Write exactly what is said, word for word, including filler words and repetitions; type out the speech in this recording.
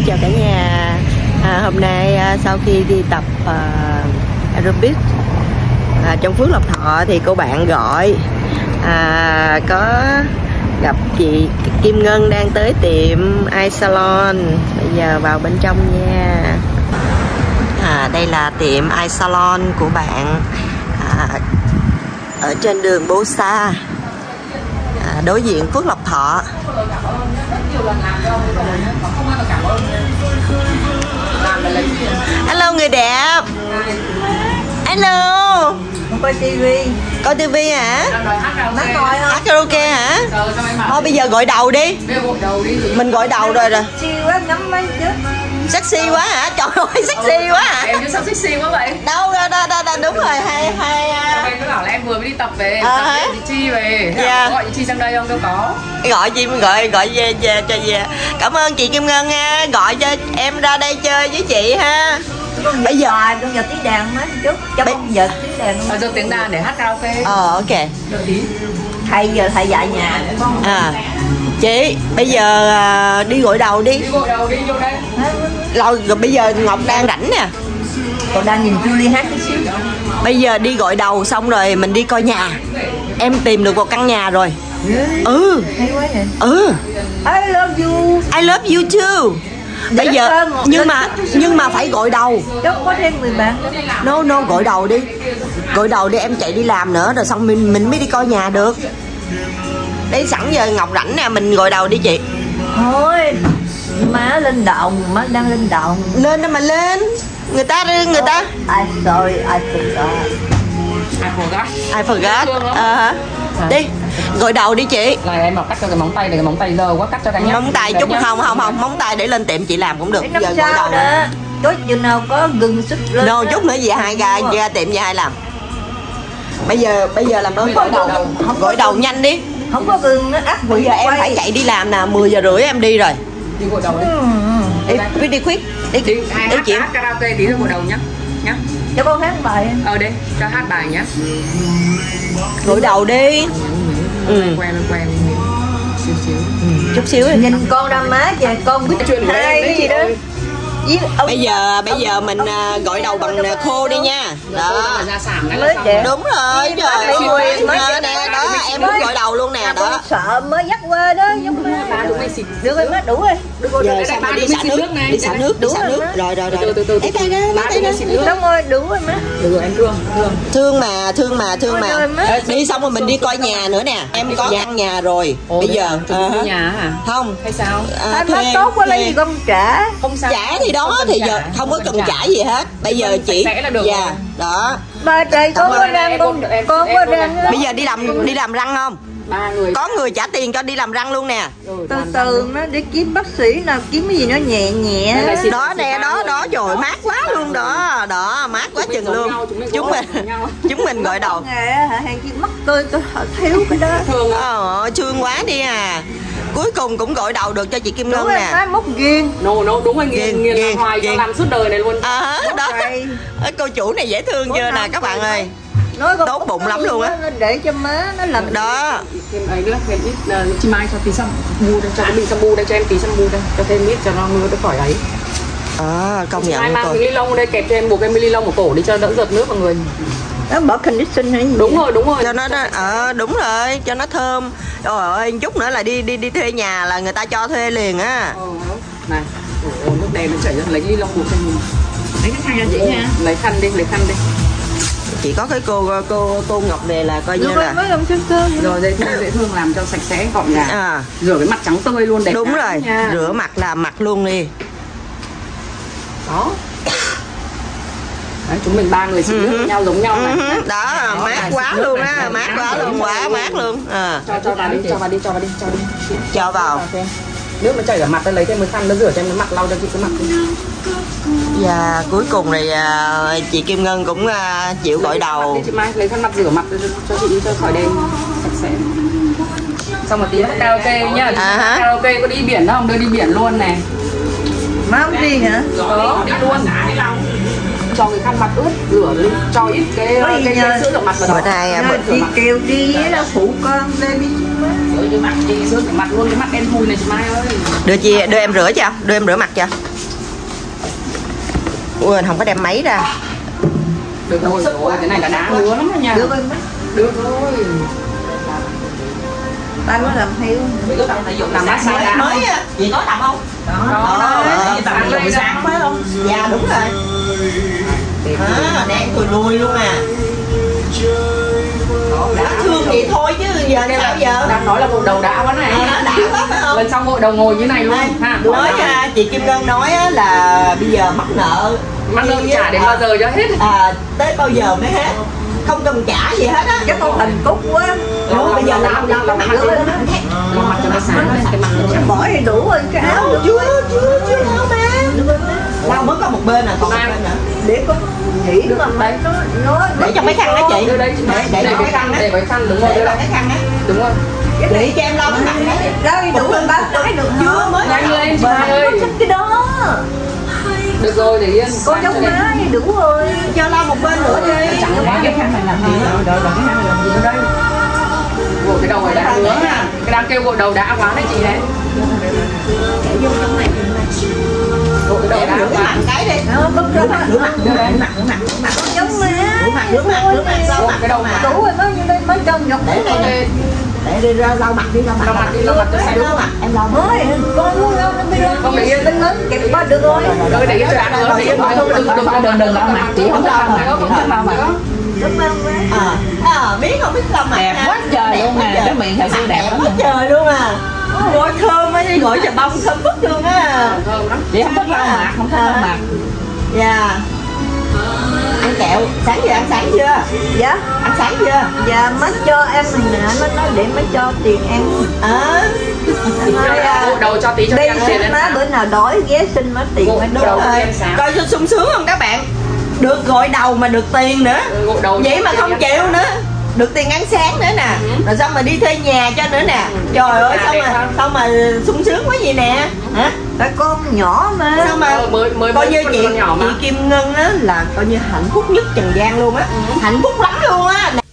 chào cả nhà. à, Hôm nay à, sau khi đi tập à, aerobic à, trong Phước Lộc Thọ thì cô bạn gọi à, có gặp chị Kim Ngân đang tới tiệm Eye Salon. Bây giờ vào bên trong nha. à, Đây là tiệm Eye Salon của bạn à, ở trên đường Bố Sa, à, đối diện Phước Lộc Thọ. Hello người đẹp. Hello. Coi tivi. Coi tivi hả? Nó coi không? Hát karaoke hả? Thôi bây giờ gọi đầu đi. Mình gọi đầu rồi rồi. Sexy quá, ngắm mấy chứ. Sexy quá hả? Trời ơi sexy quá hả? Em chứ sao sexy quá vậy? Đâu đâu đâu đâu, đâu. Đúng rồi. Hai hai Em cứ bảo là em vừa mới đi tập về, à, tập với chị Chi về. Thế yeah. Có gọi chị Chi sang đây không? Đâu có. Gọi chị gọi gọi về, về cho về. Cảm ơn chị Kim Ngân nha, gọi cho em ra đây chơi với chị ha. Bây giờ con giờ tiếng đàn mấy chút cho Bây... con giờ tiếng đàn Bây giờ tiếng đàn để hát karaoke. Ờ ok. Đợi tí. Thầy giờ thầy dạy nhà con. À chị bây giờ à, đi gội đầu đi. Đi gội đầu đi vô đây. Rồi, rồi bây giờ Ngọc đang rảnh nè. Con đang nhìn Julie hát tí xíu. Bây giờ đi gội đầu xong rồi mình đi coi nhà. Em tìm được một căn nhà rồi. Ừ. Hay quá vậy. Ừ. I love you. I love you too. Bây giờ nhưng mà nhưng mà phải gội đầu. Chứ có thêm người bạn. No no gội đầu đi. Gội đầu đi, em chạy đi làm nữa rồi xong mình mình mới đi coi nhà được. Đấy sẵn giờ Ngọc rảnh nè, mình gội đầu đi chị. Thôi má lên đồng, má đang lên đồng. Lên đó mà lên. Người ta người ta I sorry, I forgot. I forgot. I forgot. À, đi gội đầu đi chị. Này em bảo cắt cho cái móng tay này, cái móng tay lơ quá, cắt cho cái nhá. Móng tay chút không không không móng tay để lên tiệm chị làm cũng được. Năm Giờ gội sao đầu đó. Có chừng nào có gừng sức lên. no chút nữa về hai ra ra tiệm về hai làm. Bây giờ bây giờ làm ơn gội đầu. Gội đầu nhanh đi. Không có gừng nó ác. Bây giờ em phải chạy đi làm nè, mười giờ rưỡi em đi rồi. Đi gội đầu đi. Đi đi, đi khuyết. Đi Đi, đi hát, chị. hát karaoke tí rồi gội đầu nhá. Nhá. Cho con hát bài. Ờ đây, cho hát bài nhá. Gội đầu đi. Ừ. Quen quen xíu xíu. Chút xíu đi. Nhìn con ra má kìa, con biết Chuyện của hai em cái gì đó. Bây giờ bây giờ mình uh, gội đầu bằng uh, khô đi nha. Đó. Ra sảm cái Mới là đẹp. Đúng rồi. Trời ơi. Mới nè đó em muốn gội đầu luôn nè đó. Sợ mới dắt qua đó, dắt qua. Được rồi má, đủ rồi. Giờ xong rồi đi xả nước, đi xả nước, đi xả nước. Rồi rồi rồi. Từ từ từ. Lấy tay ra, lấy tay ra. Đúng rồi, đủ rồi má. Được rồi em thương, thương. Thương mà, thương mà, thương mà. Đi xong rồi mình đi coi nhà nữa nè. Em có căn nhà rồi. Bây giờ uh, nhà hả? không hay sao? À, má tốt quá lấy gì con trả. Không sao. Trả thì đó thì giờ không có cần trả gì hết. Bây giờ chị dạ đó. Ba trời con có răng con con có răng. Bây giờ đi làm đi làm răng không? Ba người. Có người trả tiền cho đi làm răng luôn nè. Từ từ nó để kiếm bác sĩ nào, kiếm cái gì nó nhẹ nhẹ. Đó nè, đó đó trời mát quá luôn đó. Đó mát quá chừng luôn. Chúng mình chúng mình gọi đầu. Nghề hả, hàng chi mắt tôi tôi thiếu cái đó. Thường ờ thương quá đi à. Cuối cùng cũng gội đầu được cho chị Kim Ngân nè. Má mốc ghiền. No no đúng rồi, nghiền nghiền là hoài cho làm suốt đời này luôn. À đó. Cô chủ này dễ thương chưa nè các bạn ơi. Nói tốt bụng lắm luôn á. Để cho má nó làm đó. Thêm ấy nữa, thêm ít uh, chi mai cho tí xăm bu đây, cho cái bình xăm bu đây, cho em tí xăm bu đây, cho thêm ít cho nó mưa nó khỏi ấy. À công nhận. Mai mang cái ly lông đây, kẹp cho em một cái ly lông ở cổ đi cho đỡ giọt nước vào người. Nó bỏ condition hay gì? Đúng rồi, đúng rồi. Cho nó ờ à, đúng rồi, cho nó thơm. Trời ơi, chút nữa là đi đi đi thuê nhà là người ta cho thuê liền á. Ờ, này, ồ, nước đen nó chảy ra, lấy ly lông buộc cho mình. Lấy cái khăn cho chị nha. Lấy khăn đi, lấy khăn đi. Chỉ có cái cô cô cô Ngọc này là coi như là rồi dễ thương dễ thương làm cho sạch sẽ gọn gàng. À. Rửa cái mặt trắng tươi luôn đẹp. Đúng rồi nha. Rửa mặt là mặt luôn đi. Đó. Đấy, chúng mình ba người xịt nước với nhau giống nhau này. Uh-huh. Đó, đó mát quá luôn á, mát quá luôn, quá mát luôn. À. Cho cho vào đi, cho vào đi, cho vào đi, cho đi. Cho vào. Nước nó chảy ở mặt, lấy thêm cái khăn nó rửa cho em cái mặt, lau cho chị cái mặt đi. Và cuối cùng thì uh, chị Kim Ngân cũng uh, chịu gội đầu. Đi, chị Mai lấy khăn mặt rửa mặt cho chị cho khỏi đen sạch sẽ. Xong một tí hát karaoke nhá. À, karaoke có đi biển không? Đưa đi biển luôn này. Má không đi hả? Đó, đi luôn. Cho cái khăn mặt ướt rửa đi, cho ít cái cái, cái, cái sữa rửa mặt vào đó. Bữa nay bữa chị kêu đi nó phụ con đây đi. Rửa cái mặt đi, sữa rửa mặt luôn, cái mặt đen thui này chị Mai ơi. Đưa chị đưa em rửa cho, đưa em rửa mặt cho. Quên không có đem máy ra. Được rồi, rồi, cái này là đá ngứa lắm đó nha. Được rồi mất. Được rồi. Ta có làm theo. Có tập thể dục làm massage đá Mới á, chị có tập không? Đó, Đó, đó, ờ, tập thể dục buổi sáng phải không? Dạ đúng rồi. À, đang tôi lui luôn à. Đã thương vậy thôi chứ giờ sao giờ? Đang nói là gội đầu đã quá này. À, đã quá phải không? Lần sau gội đầu ngồi như này luôn ha. Nói ha, chị Kim Ngân nói á, là bây giờ mắc nợ mắc nợ trả đến bao giờ cho hết. À, tới bao giờ mới hết, không cần trả gì hết á. Cái con tình cúc quá. Rồi bây giờ làm làm cái mặt nữa đó. Lau mặt cho nó sáng lên, cái mặt nó chẳng Bỏ thì đủ rồi cái áo. Chưa chưa chưa lau mà. Lau mới có một bên à, còn một bên nữa. Để có nghĩ mà phải nó nó Để trong cái khăn đó chị. Đưa đây, Để để để cái khăn, để cái khăn đúng rồi. Để vào cái khăn á. Đúng rồi. Để cho em lau cái mặt đấy. đây đủ rồi ba cái được Chưa mới Nhanh lên chị Mai ơi. cái đó. Được rồi, để yên. Con giống má thì đủ rồi. cho lau một bên nữa đi. Chẳng có cái khăn này làm gì đâu. Rồi rồi cái khăn này làm gì đây. Gội cái đầu này đã ngứa nè. Cái đang kêu gội đầu đã quá đấy chị đấy. Để vô trong này. Gội cái đầu đã Rửa quá. mặt cái đi. Nó bấm Rửa rửa mặt, mặt rửa mặt, rửa mặt, rửa mặt, rửa mặt. con giống má. Rửa mặt, rửa mặt, rửa mặt, lau mặt Cái đầu mà. Đủ rồi mới như đây mới trơn nhọc. Để đây nè. Để đi ra lau mặt đi, lau mặt. Lau mặt đi, lau mặt cho sạch. Lau mặt, em lau mặt. Thôi con muốn lau nó bây giờ. Con để yên. Tính lớn kẹp qua được rồi. Rồi để yên cho đã ngứa. Để yên thôi, đừng đừng đừng đừng lau mặt. Chị không lau mặt, không thích lau mặt. Đúng không má? À, à, biết không biết lau mặt. Đẹp hả? quá trời Đẹp luôn quá nè, trời. cái miệng thật sự đẹp Đẹp lắm quá nè. trời luôn à. Gọi thơm á, gọi chà bông thơm phức luôn á. Thơm lắm. Chị không thích lau mặt, không thích lau mặt. Dạ. Ăn kẹo, sáng giờ ăn sáng chưa? Dạ. Ăn sáng chưa? Dạ má cho em mình nè, nó nói để má cho tiền em. À. Nói, à, Gội đầu cho tí cho đi em tiền xin lên. má bữa nào đói ghé xin má tiền má Đúng đói. rồi. Rồi. Em sáng. Coi cho sung sướng không các bạn? Được gội đầu mà được tiền nữa. Gội đầu. Vậy mà không chịu nữa. Được tiền ăn sáng nữa nè. Rồi xong mà đi thuê nhà cho nữa nè. Trời ơi, xong mà xong mà sung sướng quá vậy nè. Hả? Tại con nhỏ mà. Sao mà Ờ, mới mới coi như mới chị con nhỏ mà. chị Kim Ngân á là coi như hạnh phúc nhất trần gian luôn á. Hạnh phúc lắm luôn á.